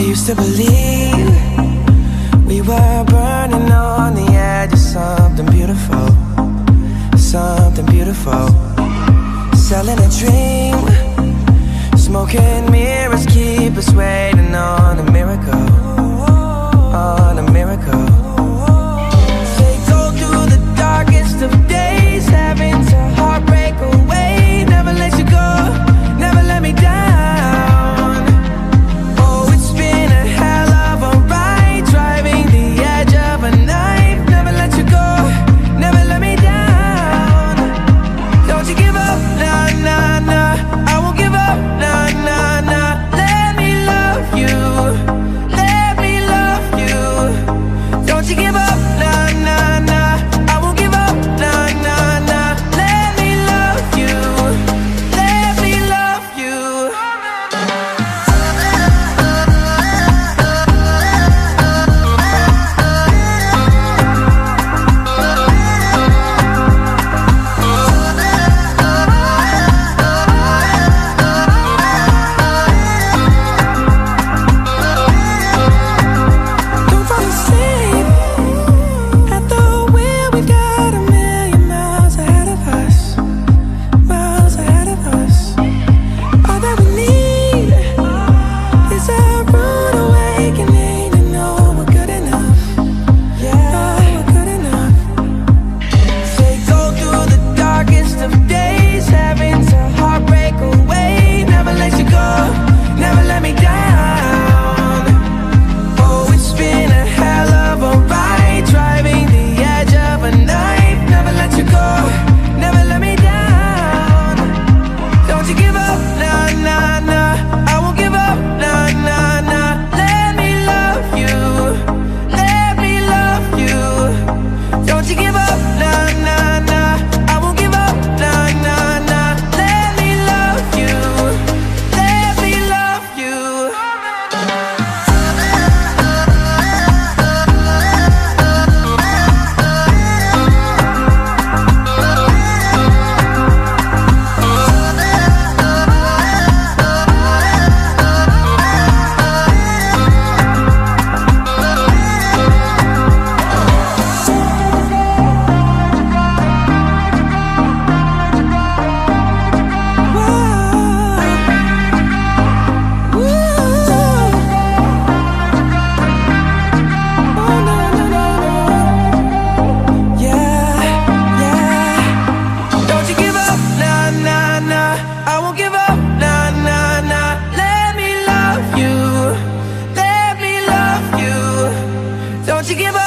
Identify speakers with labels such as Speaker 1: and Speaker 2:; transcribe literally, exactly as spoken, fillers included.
Speaker 1: used to believe we were burning on the edge of something beautiful, something beautiful. Selling a dream, smoking mirrors keep us waiting on a miracle, on a miracle. They go through the darkest of days, having to heartbreak away. Never let you go, never let me down. Oh, it's been a hell of a ride, driving the edge of a knife. Never let you go, never let me down. Don't you give up, nah, nah, nah. I won't give up, nah, nah, nah. Let me love you, let me love you. Don't you give up, nah, nah, nah. I won't give up, nah, nah, nah. Let me love you, let me love you. Don't fall asleep at the wheel. We got a million miles ahead of us, miles ahead of us. All that we need is a rude awakening to know we're good enough. Yeah, we're good enough. They go through the darkest of days, having to heartbreak away. Never let you go, never let me down. Oh, it's been a hell of a ride, driving the edge of a knife. Never let you go, never let me down. Don't you give up, nah, nah, nah. I won't give up, nah, nah, nah. Let me love you, let me love you. Don't you give up, nah, nah, nah. I won't give up, nah, nah, nah. Let me love you, let me love you. Don't you give up,